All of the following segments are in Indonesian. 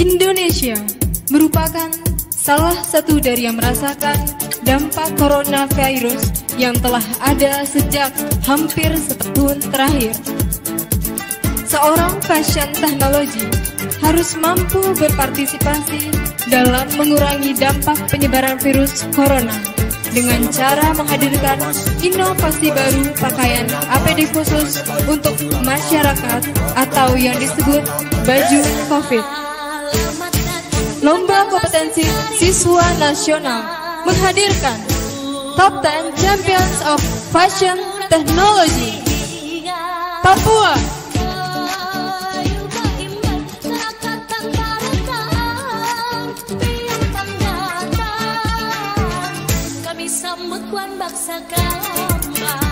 Indonesia merupakan salah satu dari yang merasakan dampak coronavirus yang telah ada sejak hampir setahun terakhir. Seorang fashion teknologi harus mampu berpartisipasi dalam mengurangi dampak penyebaran virus corona dengan cara menghadirkan inovasi baru pakaian APD khusus untuk masyarakat atau yang disebut baju COVID. Lomba kompetensi siswa nasional menghadirkan Top 10 Champions of Fashion Technology Papua. Kami sambut Wan Baksa Kambang.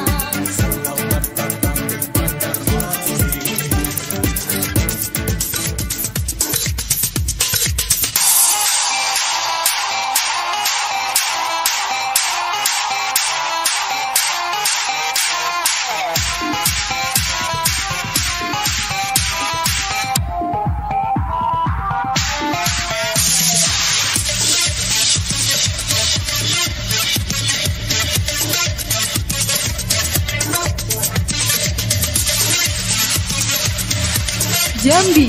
Jambi.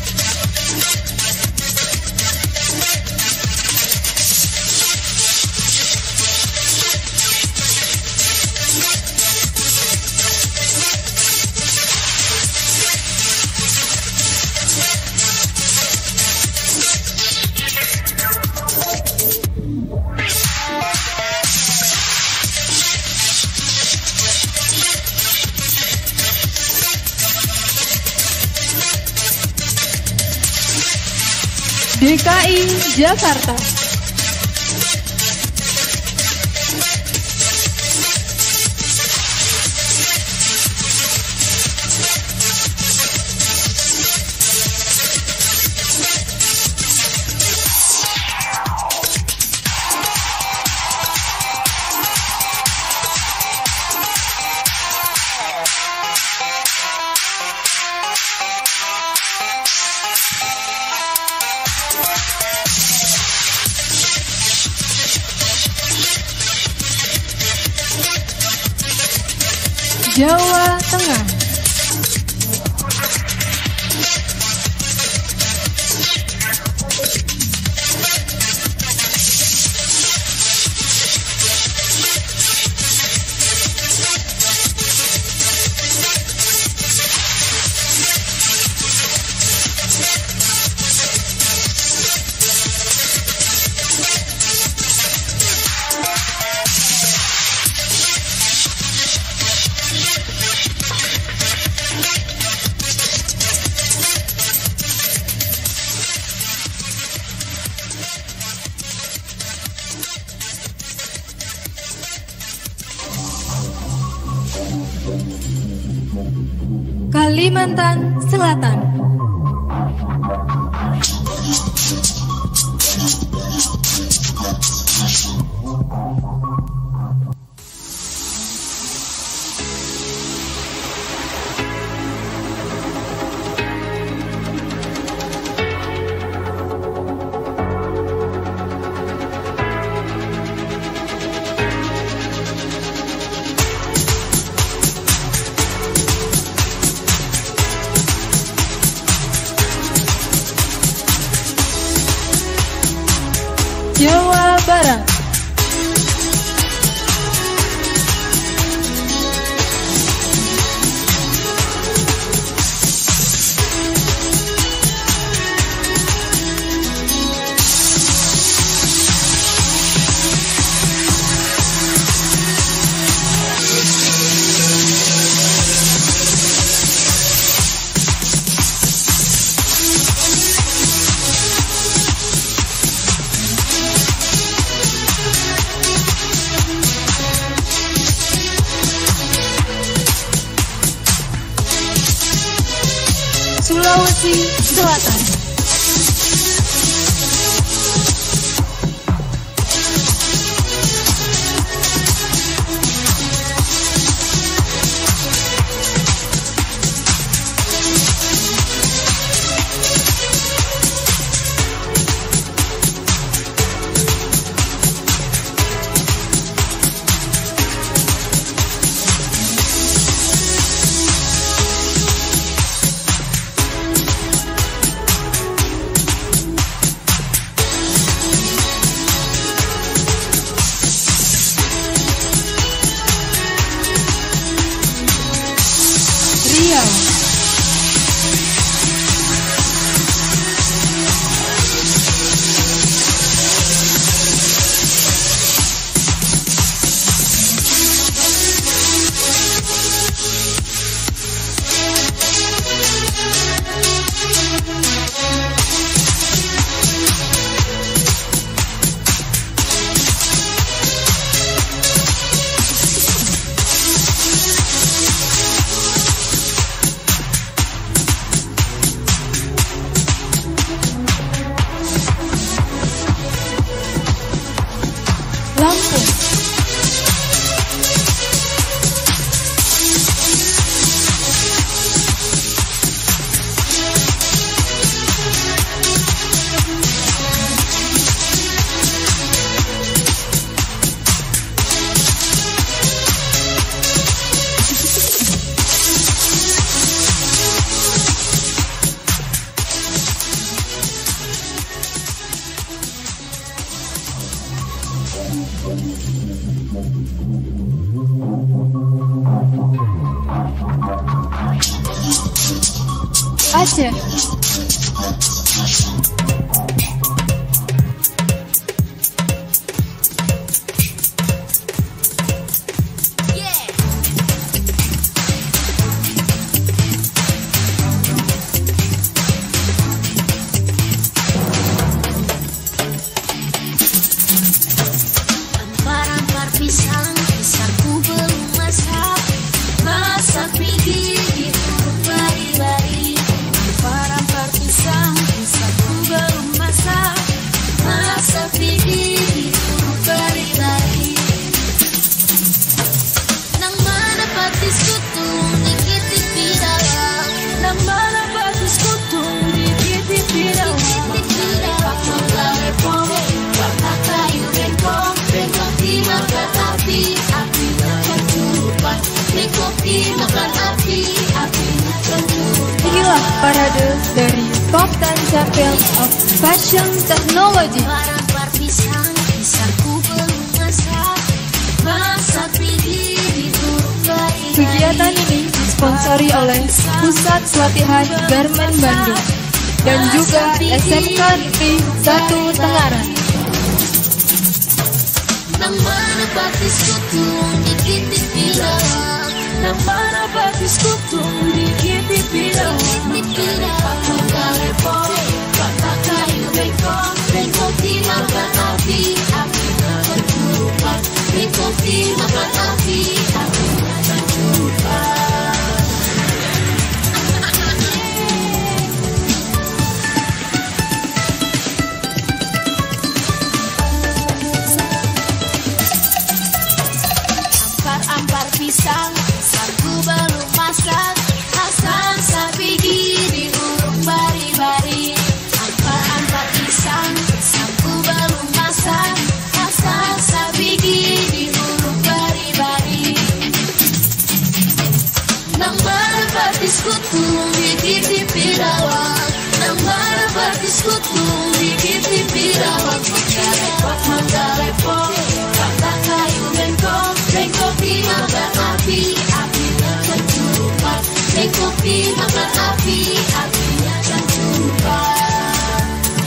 DKI Jakarta. Jawa Tengah. Kalimantan Selatan. Jawa Barat. Sulawesi Selatan. Aceh. Ampar-ampar pisang, pisangku belum masak. Masak pigi di turun bari-bari. Ampar-ampar pisang, pisangku belum masak. Masak pigi di turun bari-bari. Nang mana patis kutung dikit dalam. Nang mana patis kutung dikit dalam. Waktu telepon, warna kayu bengkok, bengkok dimakan api, apinya kecurupan. Bengkok dimakan api, apinya kecurupan. Inilah parade dari Top 10 Champions of Fashion Technology. Ampar-ampar pisang, pisangku belum masak. Masak pigi di turun bari-bari. Kegiatan ini disponsori oleh Pusat Pelatihan Garmen Bandung dan juga SMK Negeri 1 Tengaran. Nang mana batis kutung dikit dalam. Nang mana batis kutung dikit dalam. Waktu telepon, warna kayu bengkok, bengkok dimakan api, apinya kecurupan. Bengkok dimakan api, apinya kecurupan. Ampar-ampar pisang, pisangku belum masak. Asam sapi di urung bari-bari. Ampar-ampar pisang, pisangku belum masak. Asam sapi di urung bari-bari. Nang mana batis kutung dikit dalam. Nang mana batis kutung dikit dalam. Waktu telepon, warna kayu bengkok, bengkok dimakan api, apinya kecurupan. Bengkok dimakan api, apinya kecurupan.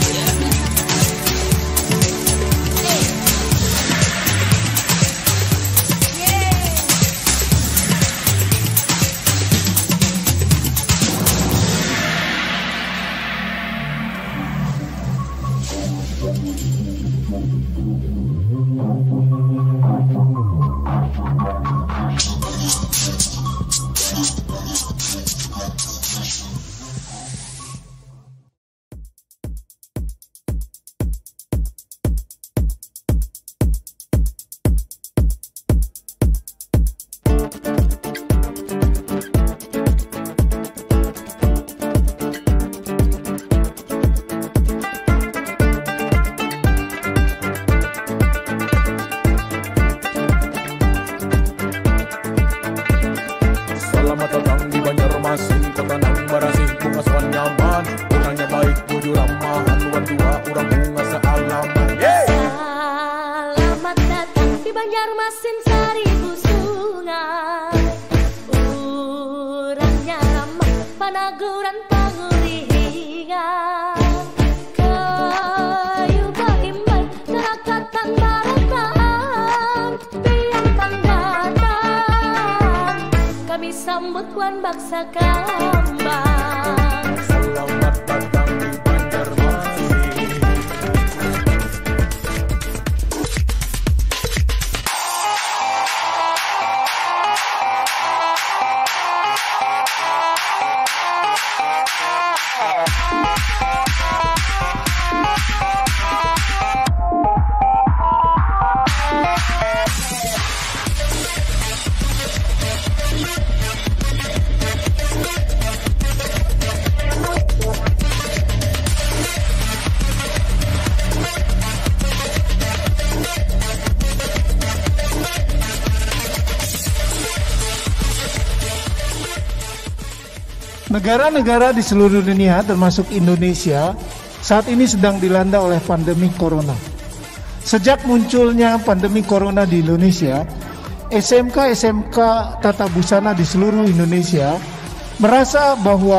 Selamat datang di Banjarmasin, kota nang barasih bunga soan nyaman. Orangnya baik, jujur ramah, haluan dua orang bunga sealaman. Selamat datang di Banjarmasin seribu sungai. Orangnya ramah, panaguran panguringan. Kayu bagimbai, terakatan baratan, biang panggatan. Kami sambut Wan Baksa Kambang. Selamat datang di Banjarmasin. Negara-negara di seluruh dunia termasuk Indonesia saat ini sedang dilanda oleh pandemi corona. Sejak munculnya pandemi corona di Indonesia, SMK-SMK tata busana di seluruh Indonesia merasa bahwa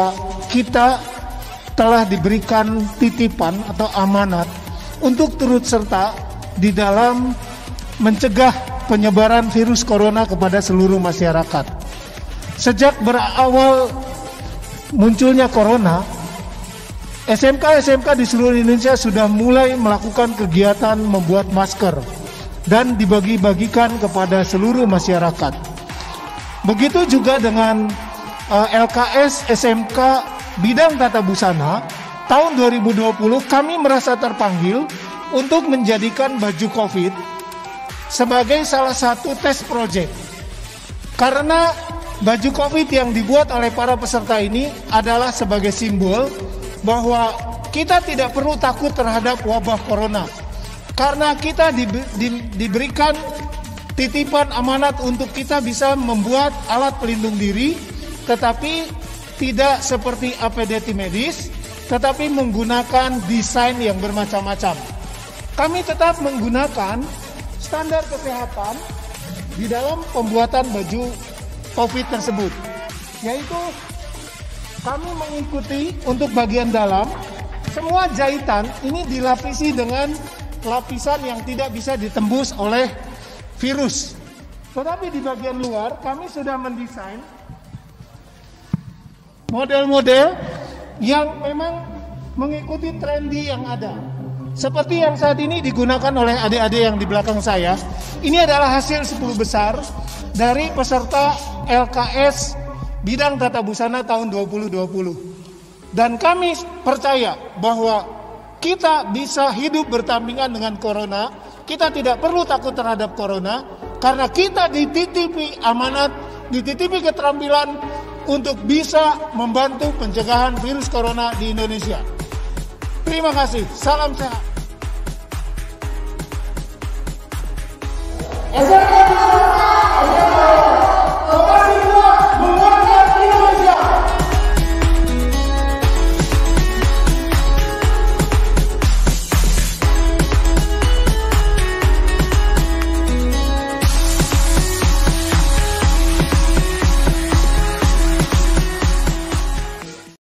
kita telah diberikan titipan atau amanat untuk turut serta di dalam mencegah penyebaran virus corona kepada seluruh masyarakat. Sejak berawal munculnya corona, SMK-SMK di seluruh Indonesia sudah mulai melakukan kegiatan membuat masker dan dibagi-bagikan kepada seluruh masyarakat. Begitu juga dengan LKS SMK Bidang Tata Busana tahun 2020, kami merasa terpanggil untuk menjadikan baju COVID sebagai salah satu tes project. Karena baju COVID yang dibuat oleh para peserta ini adalah sebagai simbol bahwa kita tidak perlu takut terhadap wabah corona. Karena kita diberikan titipan amanat untuk kita bisa membuat alat pelindung diri, tetapi tidak seperti APD tim medis, tetapi menggunakan desain yang bermacam-macam. Kami tetap menggunakan standar kesehatan di dalam pembuatan baju COVID tersebut, yaitu kami mengikuti untuk bagian dalam, semua jahitan ini dilapisi dengan lapisan yang tidak bisa ditembus oleh virus. Tetapi di bagian luar kami sudah mendesain model-model yang memang mengikuti trendy yang ada. Seperti yang saat ini digunakan oleh adik-adik yang di belakang saya. Ini adalah hasil 10 besar dari peserta LKS Bidang Tata Busana tahun 2020. Dan kami percaya bahwa kita bisa hidup berdampingan dengan corona. Kita tidak perlu takut terhadap corona karena kita dititipi amanat, dititipi keterampilan untuk bisa membantu pencegahan virus corona di Indonesia. Terima kasih, salam sehat.